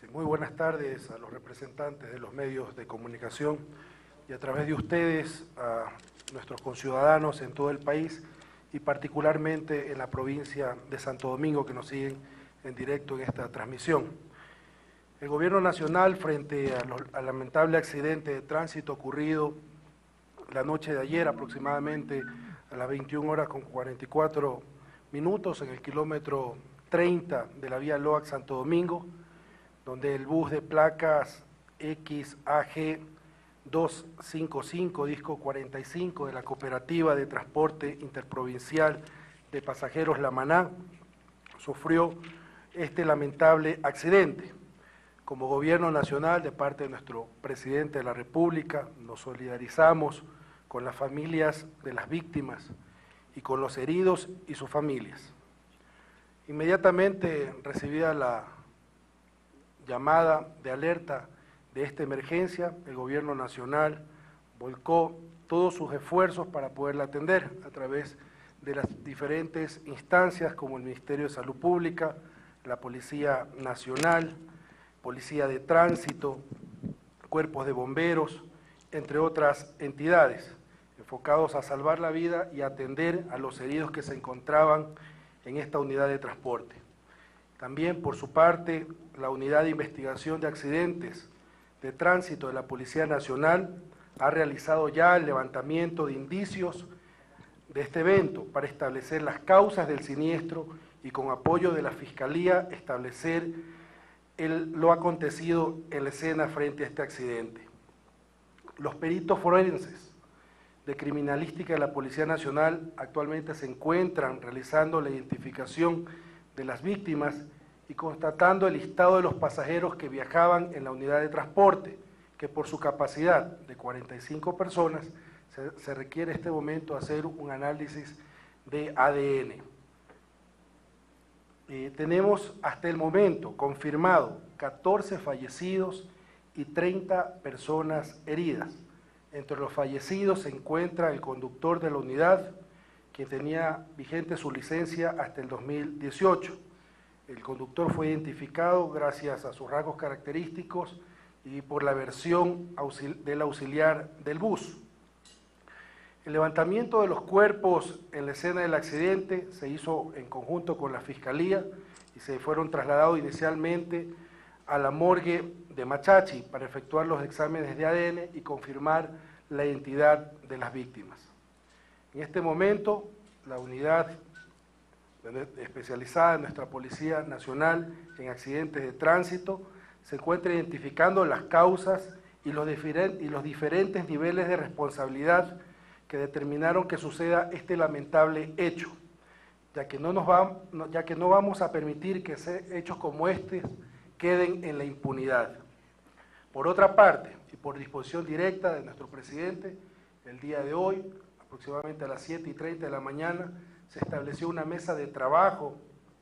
Muy buenas tardes a los representantes de los medios de comunicación y a través de ustedes a nuestros conciudadanos en todo el país y particularmente en la provincia de Santo Domingo que nos siguen en directo en esta transmisión. El Gobierno Nacional, frente al lamentable accidente de tránsito ocurrido la noche de ayer aproximadamente a las 21:44 en el kilómetro 30 de la vía Loac Santo Domingo, donde el bus de placas XAG 255, disco 45 de la Cooperativa de Transporte Interprovincial de Pasajeros La Maná, sufrió este lamentable accidente. Como Gobierno Nacional, de parte de nuestro Presidente de la República, nos solidarizamos con las familias de las víctimas y con los heridos y sus familias. Inmediatamente recibida la llamada de alerta de esta emergencia, el Gobierno Nacional volcó todos sus esfuerzos para poderla atender a través de las diferentes instancias como el Ministerio de Salud Pública, la Policía Nacional, Policía de Tránsito, cuerpos de bomberos, entre otras entidades, enfocados a salvar la vida y atender a los heridos que se encontraban en esta unidad de transporte. También, por su parte, la Unidad de Investigación de Accidentes de Tránsito de la Policía Nacional ha realizado ya el levantamiento de indicios de este evento para establecer las causas del siniestro y con apoyo de la Fiscalía establecer lo acontecido en la escena frente a este accidente. Los peritos forenses de criminalística de la Policía Nacional actualmente se encuentran realizando la identificación de las víctimas y constatando el listado de los pasajeros que viajaban en la unidad de transporte, que por su capacidad de 45 personas se requiere en este momento hacer un análisis de ADN. Tenemos hasta el momento confirmado 14 fallecidos y 30 personas heridas. Entre los fallecidos se encuentra el conductor de la unidad, quien tenía vigente su licencia hasta el 2018. El conductor fue identificado gracias a sus rasgos característicos y por la versión del auxiliar del bus. El levantamiento de los cuerpos en la escena del accidente se hizo en conjunto con la Fiscalía y se fueron trasladados inicialmente a la morgue de Machachi para efectuar los exámenes de ADN y confirmar la identidad de las víctimas. En este momento, la unidad especializada de nuestra Policía Nacional en accidentes de tránsito se encuentra identificando las causas y los diferentes niveles de responsabilidad que determinaron que suceda este lamentable hecho, ya que no vamos a permitir que hechos como este queden en la impunidad. Por otra parte, y por disposición directa de nuestro presidente, el día de hoy, aproximadamente a las 7:30 de la mañana, se estableció una mesa de trabajo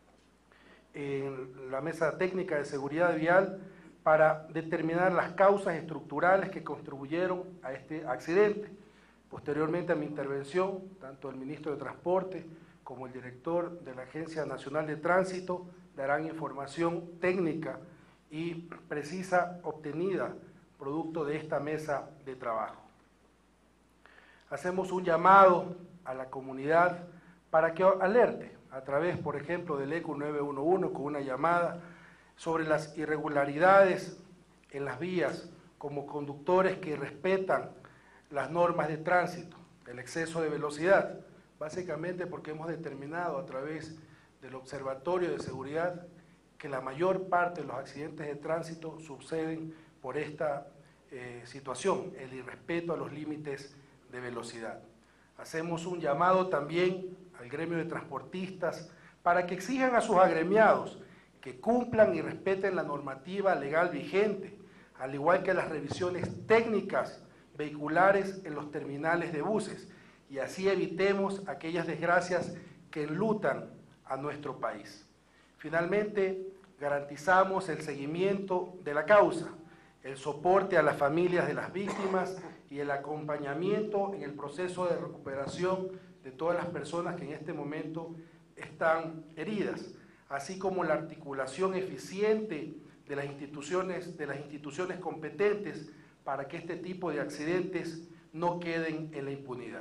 en la Mesa Técnica de Seguridad Vial para determinar las causas estructurales que contribuyeron a este accidente. Posteriormente a mi intervención, tanto el ministro de Transporte como el director de la Agencia Nacional de Tránsito darán información técnica y precisa obtenida producto de esta mesa de trabajo. Hacemos un llamado a la comunidad para que alerte a través, por ejemplo, del ECU 911 con una llamada sobre las irregularidades en las vías como conductores que respetan las normas de tránsito, el exceso de velocidad, básicamente porque hemos determinado a través del Observatorio de Seguridad que la mayor parte de los accidentes de tránsito suceden por esta situación, el irrespeto a los límites de velocidad. Hacemos un llamado también al gremio de transportistas para que exijan a sus agremiados que cumplan y respeten la normativa legal vigente, al igual que las revisiones técnicas vehiculares en los terminales de buses, y así evitemos aquellas desgracias que enlutan a nuestro país. Finalmente, garantizamos el seguimiento de la causa, el soporte a las familias de las víctimas y el acompañamiento en el proceso de recuperación de todas las personas que en este momento están heridas, así como la articulación eficiente de las instituciones competentes para que este tipo de accidentes no queden en la impunidad.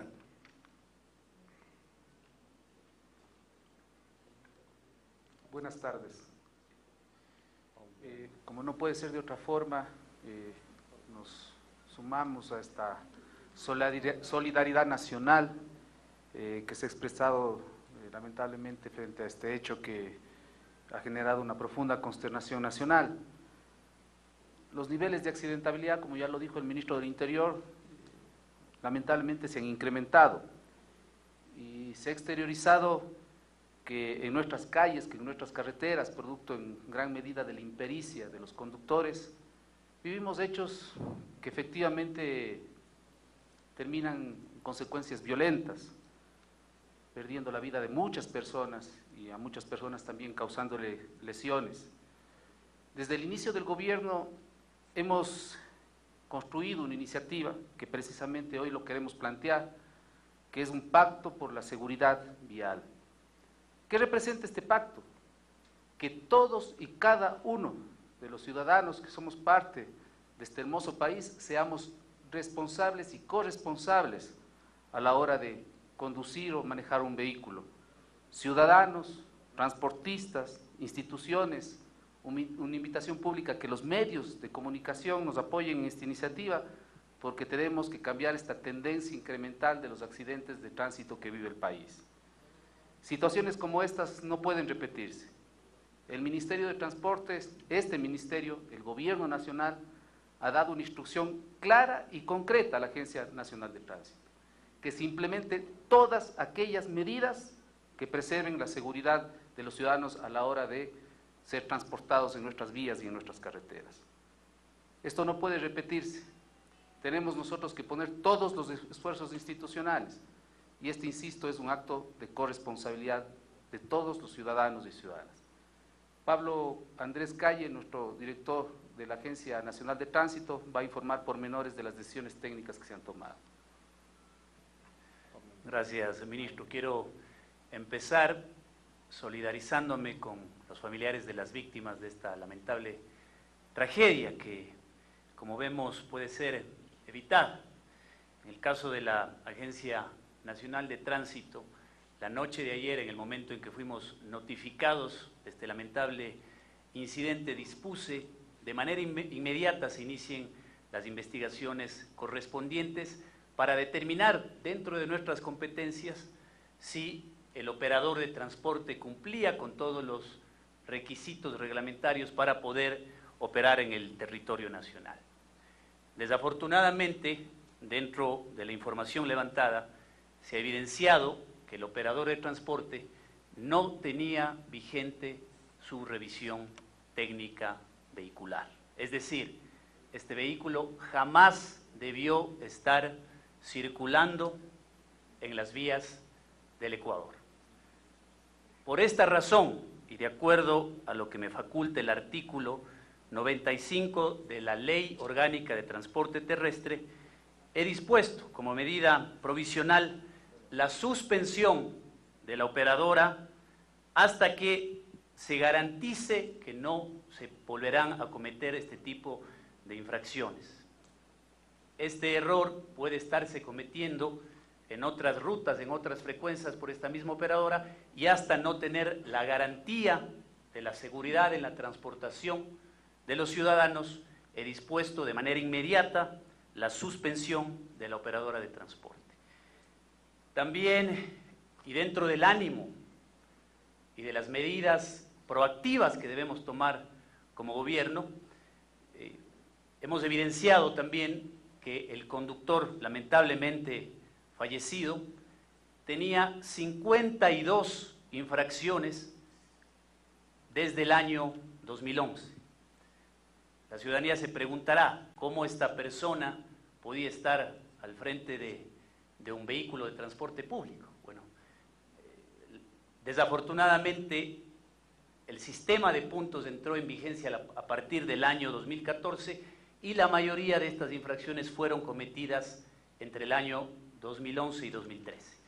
Buenas tardes. Como no puede ser de otra forma, nos sumamos a esta solidaridad nacional que se ha expresado lamentablemente frente a este hecho que ha generado una profunda consternación nacional. Los niveles de accidentabilidad, como ya lo dijo el ministro del Interior, lamentablemente se han incrementado y se ha exteriorizado que en nuestras calles, que en nuestras carreteras, producto en gran medida de la impericia de los conductores, vivimos hechos que efectivamente terminan en consecuencias violentas, perdiendo la vida de muchas personas y a muchas personas también causándole lesiones. Desde el inicio del gobierno hemos construido una iniciativa que precisamente hoy lo queremos plantear, que es un pacto por la seguridad vial. ¿Qué representa este pacto? Que todos y cada uno de los ciudadanos que somos parte de este hermoso país seamos responsables y corresponsables a la hora de conducir o manejar un vehículo. Ciudadanos, transportistas, instituciones, una invitación pública que los medios de comunicación nos apoyen en esta iniciativa, porque tenemos que cambiar esta tendencia incremental de los accidentes de tránsito que vive el país. Situaciones como estas no pueden repetirse. El Ministerio de Transportes, este ministerio, el Gobierno Nacional, ha dado una instrucción clara y concreta a la Agencia Nacional de Tránsito, que se implementen todas aquellas medidas que preserven la seguridad de los ciudadanos a la hora de ser transportados en nuestras vías y en nuestras carreteras. Esto no puede repetirse. Tenemos nosotros que poner todos los esfuerzos institucionales, y este, insisto, es un acto de corresponsabilidad de todos los ciudadanos y ciudadanas. Pablo Andrés Calle, nuestro director de la Agencia Nacional de Tránsito, va a informar pormenores de las decisiones técnicas que se han tomado. Gracias, ministro. Quiero empezar solidarizándome con los familiares de las víctimas de esta lamentable tragedia que, como vemos, puede ser evitada. En el caso de la Agencia Nacional de Tránsito, la noche de ayer, en el momento en que fuimos notificados de este lamentable incidente, dispuse de manera inmediata se inicien las investigaciones correspondientes para determinar dentro de nuestras competencias si el operador de transporte cumplía con todos los requisitos reglamentarios para poder operar en el territorio nacional. Desafortunadamente, dentro de la información levantada, se ha evidenciado que el operador de transporte no tenía vigente su revisión técnica vehicular. Es decir, este vehículo jamás debió estar circulando en las vías del Ecuador. Por esta razón, y de acuerdo a lo que me faculta el artículo 95 de la Ley Orgánica de Transporte Terrestre, he dispuesto como medida provisional la suspensión de la operadora hasta que se garantice que no se volverán a cometer este tipo de infracciones. Este error puede estarse cometiendo en otras rutas, en otras frecuencias por esta misma operadora, y hasta no tener la garantía de la seguridad en la transportación de los ciudadanos, he dispuesto de manera inmediata la suspensión de la operadora de transporte. También, y dentro del ánimo y de las medidas proactivas que debemos tomar como gobierno, hemos evidenciado también que el conductor, lamentablemente fallecido, tenía 52 infracciones desde el año 2011. La ciudadanía se preguntará cómo esta persona podía estar al frente de un vehículo de transporte público. Bueno, desafortunadamente el sistema de puntos entró en vigencia a partir del año 2014 y la mayoría de estas infracciones fueron cometidas entre el año 2011 y 2013.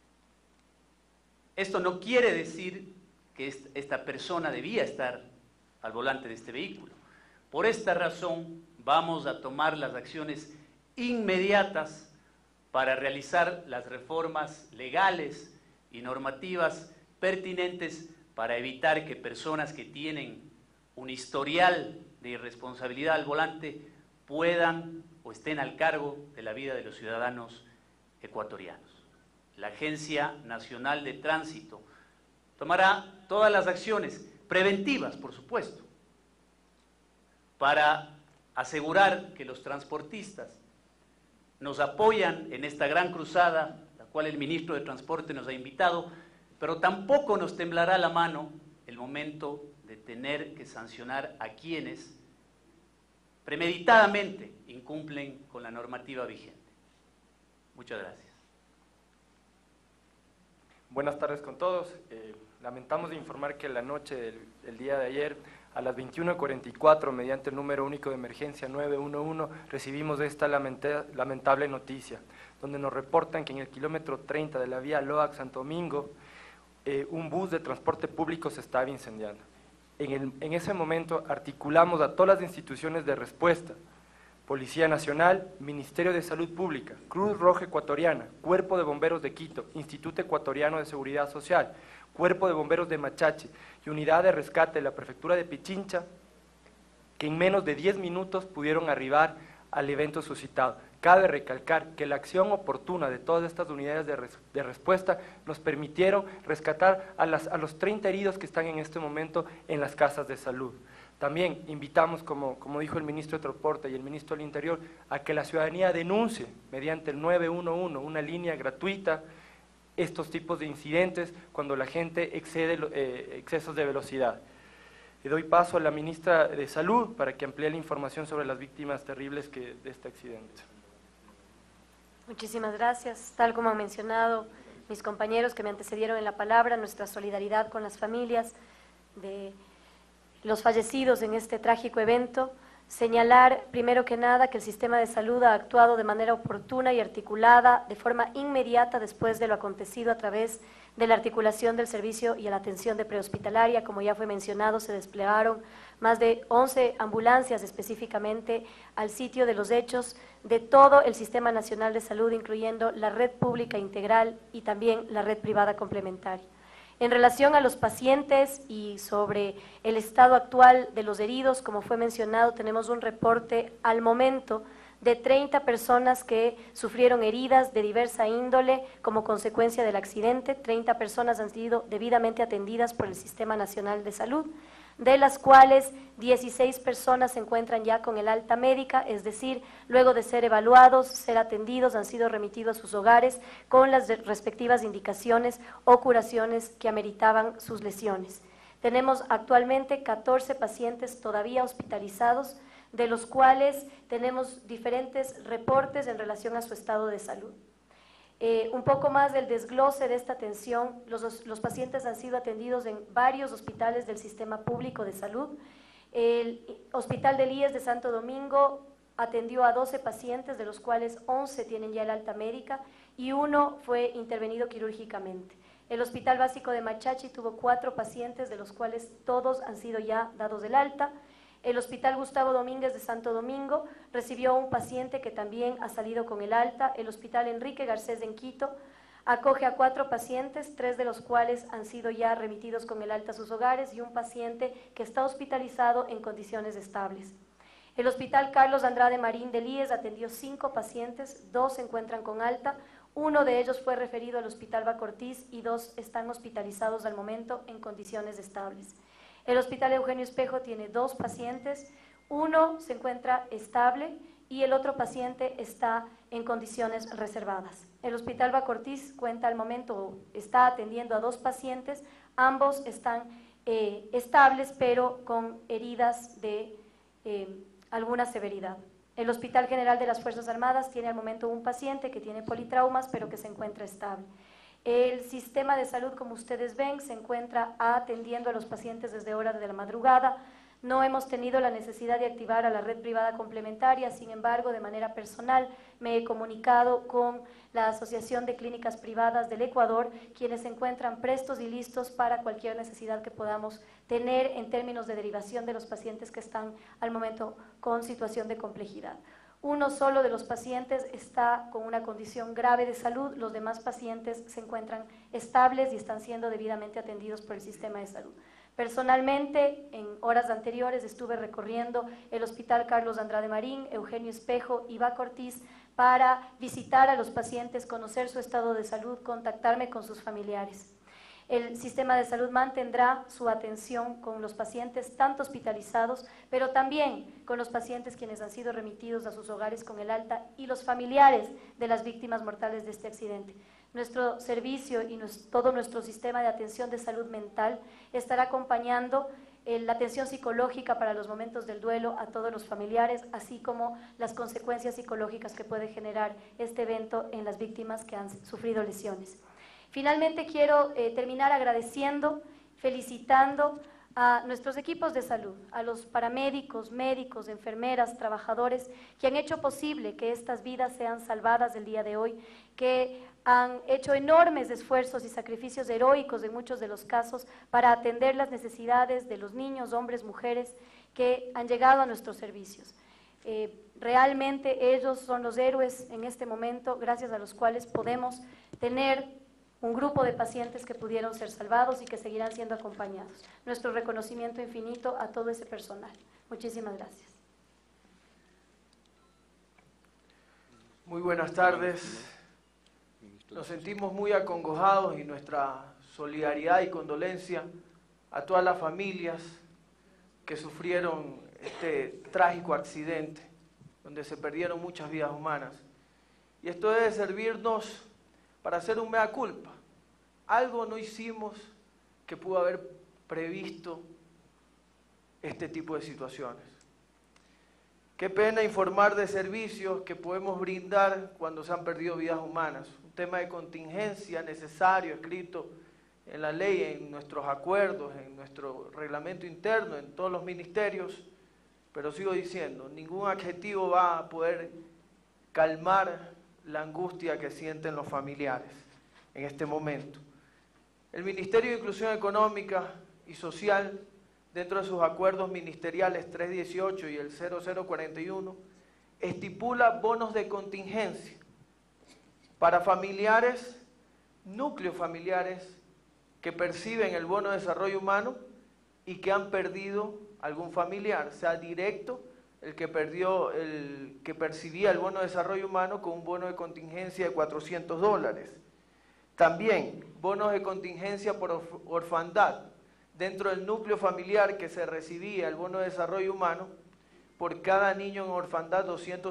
Esto no quiere decir que esta persona debía estar al volante de este vehículo. Por esta razón, vamos a tomar las acciones inmediatas para realizar las reformas legales y normativas pertinentes para evitar que personas que tienen un historial de irresponsabilidad al volante puedan o estén al cargo de la vida de los ciudadanos ecuatorianos. La Agencia Nacional de Tránsito tomará todas las acciones preventivas, por supuesto, para asegurar que los transportistas nos apoyan en esta gran cruzada, la cual el ministro de Transporte nos ha invitado, pero tampoco nos temblará la mano el momento de tener que sancionar a quienes premeditadamente incumplen con la normativa vigente. Muchas gracias. Buenas tardes con todos. Lamentamos informar que la noche del día de ayer, a las 21:44, mediante el número único de emergencia 911, recibimos esta lamentable noticia, donde nos reportan que en el kilómetro 30 de la vía Loac-Santo Domingo, un bus de transporte público se estaba incendiando. En ese momento articulamos a todas las instituciones de respuesta: Policía Nacional, Ministerio de Salud Pública, Cruz Roja Ecuatoriana, Cuerpo de Bomberos de Quito, Instituto Ecuatoriano de Seguridad Social, Cuerpo de Bomberos de Machachi y Unidad de Rescate de la Prefectura de Pichincha, que en menos de 10 minutos pudieron arribar al evento suscitado. Cabe recalcar que la acción oportuna de todas estas unidades de respuesta nos permitieron rescatar a los 30 heridos que están en este momento en las casas de salud. También invitamos, como dijo el ministro de Transporte y el ministro del Interior, a que la ciudadanía denuncie mediante el 911, una línea gratuita, estos tipos de incidentes cuando la gente excede excesos de velocidad. Le doy paso a la ministra de Salud para que amplíe la información sobre las víctimas terribles de este accidente. Muchísimas gracias. Tal como han mencionado mis compañeros que me antecedieron en la palabra, nuestra solidaridad con las familias de los fallecidos en este trágico evento. Señalar, primero que nada, que el sistema de salud ha actuado de manera oportuna y articulada, de forma inmediata después de lo acontecido, a través de la articulación del servicio y la atención de prehospitalaria. Como ya fue mencionado, se desplegaron más de 11 ambulancias específicamente al sitio de los hechos de todo el Sistema Nacional de Salud, incluyendo la red pública integral y también la red privada complementaria. En relación a los pacientes y sobre el estado actual de los heridos, como fue mencionado, tenemos un reporte al momento de 30 personas que sufrieron heridas de diversa índole como consecuencia del accidente. 30 personas han sido debidamente atendidas por el Sistema Nacional de Salud, de las cuales 16 personas se encuentran ya con el alta médica, es decir, luego de ser evaluados, ser atendidos, han sido remitidos a sus hogares con las respectivas indicaciones o curaciones que ameritaban sus lesiones. Tenemos actualmente 14 pacientes todavía hospitalizados, de los cuales tenemos diferentes reportes en relación a su estado de salud. Un poco más del desglose de esta atención: los pacientes han sido atendidos en varios hospitales del sistema público de salud. El Hospital del IES de Santo Domingo atendió a 12 pacientes, de los cuales 11 tienen ya el alta médica y uno fue intervenido quirúrgicamente. El Hospital Básico de Machachi tuvo 4 pacientes, de los cuales todos han sido ya dados del alta. El Hospital Gustavo Domínguez de Santo Domingo recibió a un paciente que también ha salido con el alta. El Hospital Enrique Garcés en Quito acoge a 4 pacientes, 3 de los cuales han sido ya remitidos con el alta a sus hogares y un paciente que está hospitalizado en condiciones estables. El Hospital Carlos Andrade Marín del IES atendió 5 pacientes, 2 se encuentran con alta, uno de ellos fue referido al Hospital Bacortiz y 2 están hospitalizados al momento en condiciones estables. El Hospital Eugenio Espejo tiene 2 pacientes, uno se encuentra estable y el otro paciente está en condiciones reservadas. El Hospital Bacortiz cuenta al momento, está atendiendo a 2 pacientes, ambos están estables pero con heridas de alguna severidad. El Hospital General de las Fuerzas Armadas tiene al momento un paciente que tiene politraumas pero que se encuentra estable. El sistema de salud, como ustedes ven, se encuentra atendiendo a los pacientes desde horas de la madrugada. No hemos tenido la necesidad de activar a la red privada complementaria, sin embargo, de manera personal me he comunicado con la Asociación de Clínicas Privadas del Ecuador, quienes se encuentran prestos y listos para cualquier necesidad que podamos tener en términos de derivación de los pacientes que están al momento con situación de complejidad. Uno solo de los pacientes está con una condición grave de salud, los demás pacientes se encuentran estables y están siendo debidamente atendidos por el sistema de salud. Personalmente, en horas anteriores estuve recorriendo el Hospital Carlos Andrade Marín, Eugenio Espejo y Baco Ortiz para visitar a los pacientes, conocer su estado de salud, contactarme con sus familiares. El sistema de salud mantendrá su atención con los pacientes tanto hospitalizados, pero también con los pacientes quienes han sido remitidos a sus hogares con el alta y los familiares de las víctimas mortales de este accidente. Nuestro servicio y todo nuestro sistema de atención de salud mental estará acompañando la atención psicológica para los momentos del duelo a todos los familiares, así como las consecuencias psicológicas que puede generar este evento en las víctimas que han sufrido lesiones. Finalmente quiero terminar agradeciendo, felicitando a nuestros equipos de salud, a los paramédicos, médicos, enfermeras, trabajadores que han hecho posible que estas vidas sean salvadas el día de hoy, que han hecho enormes esfuerzos y sacrificios heroicos en muchos de los casos para atender las necesidades de los niños, hombres, mujeres que han llegado a nuestros servicios. Realmente ellos son los héroes en este momento, gracias a los cuales podemos tener un grupo de pacientes que pudieron ser salvados y que seguirán siendo acompañados. Nuestro reconocimiento infinito a todo ese personal. Muchísimas gracias. Muy buenas tardes. Nos sentimos muy acongojados y nuestra solidaridad y condolencia a todas las familias que sufrieron este trágico accidente, donde se perdieron muchas vidas humanas. Y esto debe servirnos para hacer un mea culpa. Algo no hicimos que pudo haber previsto este tipo de situaciones. Qué pena informar de servicios que podemos brindar cuando se han perdido vidas humanas. Un tema de contingencia necesario, escrito en la ley, en nuestros acuerdos, en nuestro reglamento interno, en todos los ministerios, pero sigo diciendo, ningún adjetivo va a poder calmar la angustia que sienten los familiares en este momento. El Ministerio de Inclusión Económica y Social, dentro de sus acuerdos ministeriales 318 y el 0041, estipula bonos de contingencia para familiares, núcleos familiares que perciben el bono de desarrollo humano y que han perdido algún familiar, sea directo, el que percibía el bono de desarrollo humano con un bono de contingencia de $400. También bonos de contingencia por orfandad, dentro del núcleo familiar que se recibía el bono de desarrollo humano, por cada niño en orfandad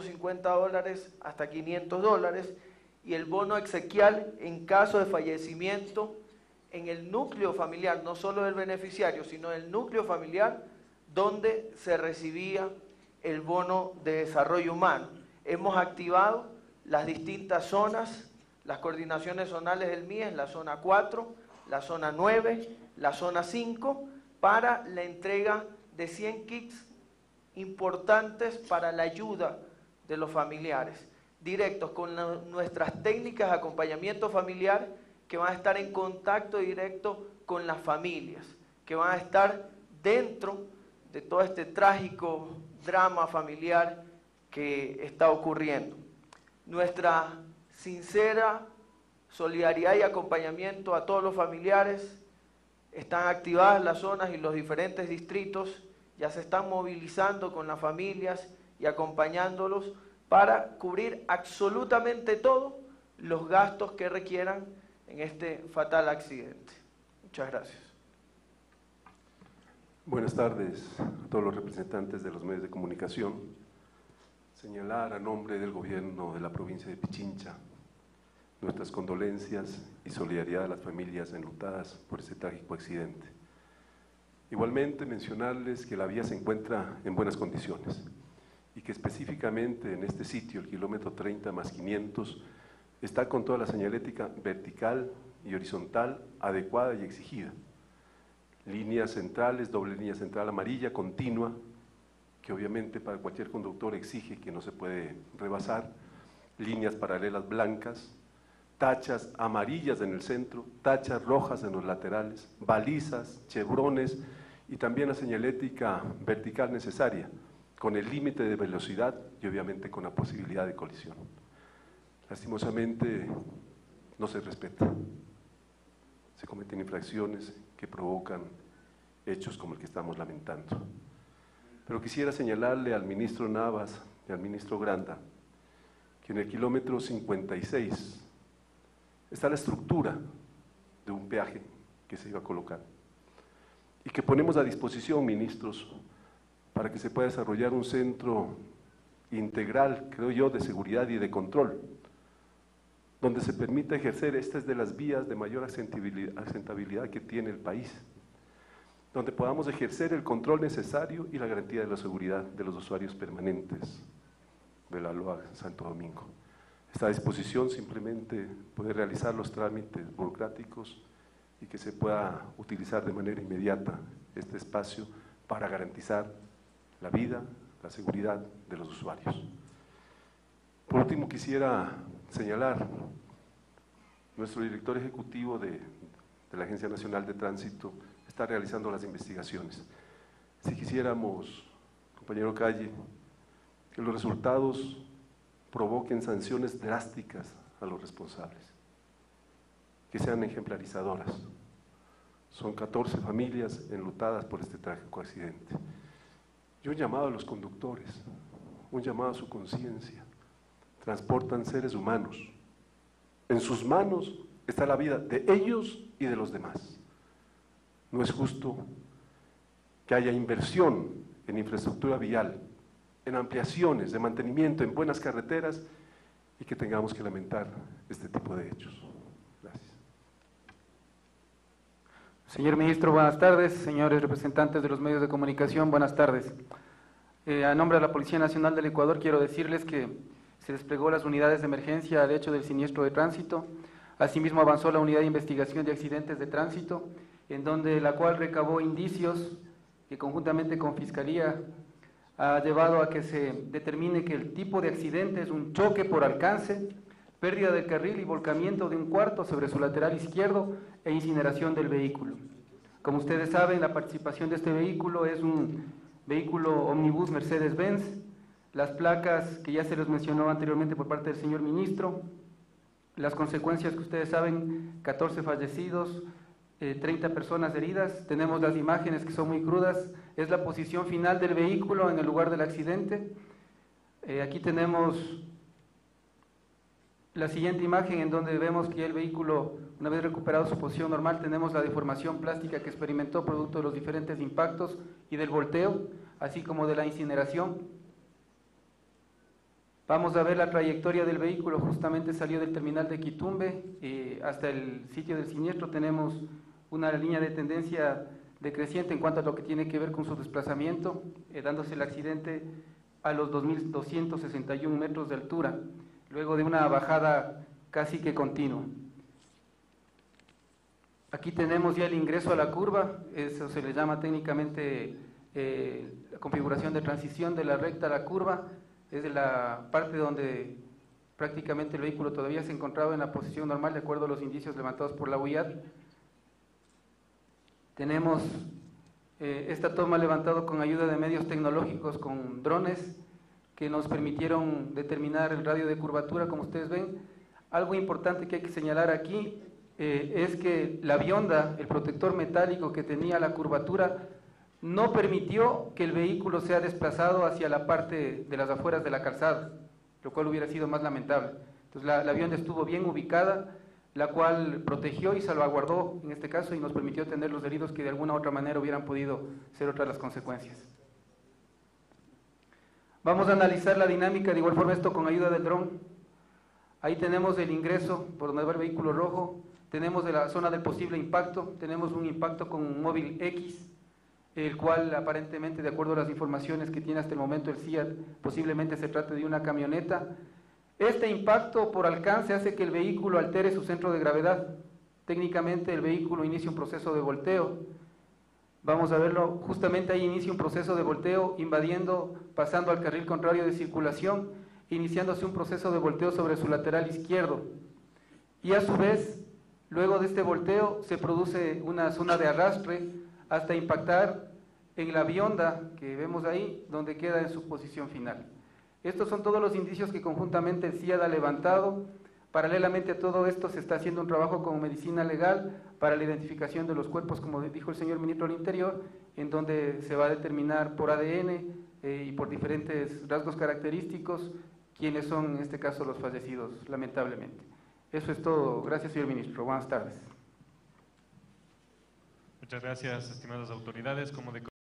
$250 hasta $500, y el bono exequial en caso de fallecimiento en el núcleo familiar, no solo del beneficiario, sino del núcleo familiar donde se recibía el bono de desarrollo humano. Hemos activado las distintas zonas, las coordinaciones zonales del MIES, la zona 4, la zona 9, la zona 5, para la entrega de 100 kits importantes para la ayuda de los familiares, directos con nuestras técnicas de acompañamiento familiar, que van a estar en contacto directo con las familias, que van a estar dentro de todo este trágico drama familiar que está ocurriendo. Nuestra sincera solidaridad y acompañamiento a todos los familiares. Están activadas las zonas y los diferentes distritos, ya se están movilizando con las familias y acompañándolos para cubrir absolutamente todos los gastos que requieran en este fatal accidente. Muchas gracias. Buenas tardes a todos los representantes de los medios de comunicación. Señalar a nombre del gobierno de la provincia de Pichincha nuestras condolencias y solidaridad a las familias enlutadas por este trágico accidente. Igualmente mencionarles que la vía se encuentra en buenas condiciones y que específicamente en este sitio, el kilómetro 30+500, está con toda la señalética vertical y horizontal adecuada y exigida. líneas centrales, doble línea central amarilla, continua, que obviamente para cualquier conductor exige que no se puede rebasar, líneas paralelas blancas, tachas amarillas en el centro, tachas rojas en los laterales, balizas, chevrones y también la señalética vertical necesaria, con el límite de velocidad y obviamente con la posibilidad de colisión. Lastimosamente no se respeta, se cometen infracciones que provocan hechos como el que estamos lamentando. Pero quisiera señalarle al ministro Navas y al ministro Granda que en el kilómetro 56 está la estructura de un peaje que se iba a colocar y que ponemos a disposición, ministros, para que se pueda desarrollar un centro integral, creo yo, de seguridad y de control, donde se permita ejercer, esta es de las vías de mayor asentabilidad que tiene el país, donde podamos ejercer el control necesario y la garantía de la seguridad de los usuarios permanentes de la LOA Santo Domingo. Está a disposición simplemente poder realizar los trámites burocráticos y que se pueda utilizar de manera inmediata este espacio para garantizar la vida, la seguridad de los usuarios. Por último, quisiera señalar, nuestro director ejecutivo de la Agencia Nacional de Tránsito está realizando las investigaciones. Si quisiéramos, compañero Calle, que los resultados provoquen sanciones drásticas a los responsables, que sean ejemplarizadoras. Son 14 familias enlutadas por este trágico accidente. Y un llamado a los conductores, un llamado a su conciencia. Transportan seres humanos. En sus manos está la vida de ellos y de los demás. No es justo que haya inversión en infraestructura vial, en ampliaciones, de mantenimiento, en buenas carreteras y que tengamos que lamentar este tipo de hechos. Gracias. Señor Ministro, buenas tardes. Señores representantes de los medios de comunicación, buenas tardes. A nombre de la Policía Nacional del Ecuador quiero decirles que se desplegó las unidades de emergencia al hecho del siniestro de tránsito. Asimismo avanzó la unidad de investigación de accidentes de tránsito, en donde la cual recabó indicios que conjuntamente con Fiscalía ha llevado a que se determine que el tipo de accidente es un choque por alcance, pérdida del carril y volcamiento de un cuarto sobre su lateral izquierdo e incineración del vehículo. Como ustedes saben, la participación de este vehículo es un vehículo omnibus Mercedes-Benz, las placas que ya se les mencionó anteriormente por parte del señor ministro, las consecuencias que ustedes saben, 14 fallecidos, 30 personas heridas, tenemos las imágenes que son muy crudas, es la posición final del vehículo en el lugar del accidente. Aquí tenemos la siguiente imagen en donde vemos que el vehículo, una vez recuperado su posición normal, tenemos la deformación plástica que experimentó producto de los diferentes impactos y del volteo, así como de la incineración. Vamos a ver la trayectoria del vehículo, justamente salió del terminal de Quitumbe hasta el sitio del siniestro. Tenemos una línea de tendencia decreciente en cuanto a lo que tiene que ver con su desplazamiento, dándose el accidente a los 2.261 metros de altura, luego de una bajada casi que continua. Aquí tenemos ya el ingreso a la curva, eso se le llama técnicamente la configuración de transición de la recta a la curva, es de la parte donde prácticamente el vehículo todavía se encontraba en la posición normal de acuerdo a los indicios levantados por la UIAD. Tenemos esta toma levantada con ayuda de medios tecnológicos con drones que nos permitieron determinar el radio de curvatura, como ustedes ven. Algo importante que hay que señalar aquí es que la bionda, el protector metálico que tenía la curvatura, no permitió que el vehículo sea desplazado hacia la parte de las afueras de la calzada, lo cual hubiera sido más lamentable. Entonces la bionda estuvo bien ubicada, la cual protegió y salvaguardó en este caso y nos permitió tener los heridos que de alguna u otra manera hubieran podido ser otras las consecuencias. Vamos a analizar la dinámica, de igual forma esto con ayuda del dron. Ahí tenemos el ingreso por donde va el vehículo rojo, tenemos de la zona del posible impacto, tenemos un impacto con un móvil X, el cual aparentemente, de acuerdo a las informaciones que tiene hasta el momento el CIAT, posiblemente se trate de una camioneta. Este impacto por alcance hace que el vehículo altere su centro de gravedad. Técnicamente el vehículo inicia un proceso de volteo. Vamos a verlo, justamente ahí inicia un proceso de volteo, invadiendo, pasando al carril contrario de circulación, iniciándose un proceso de volteo sobre su lateral izquierdo. Y a su vez, luego de este volteo, se produce una zona de arrastre hasta impactar en la bionda que vemos ahí, donde queda en su posición final. Estos son todos los indicios que conjuntamente el CIAD ha levantado. Paralelamente a todo esto se está haciendo un trabajo con medicina legal para la identificación de los cuerpos, como dijo el señor ministro del Interior, en donde se va a determinar por ADN y por diferentes rasgos característicos quiénes son en este caso los fallecidos, lamentablemente. Eso es todo. Gracias, señor ministro. Buenas tardes. Muchas gracias, estimadas autoridades. Como de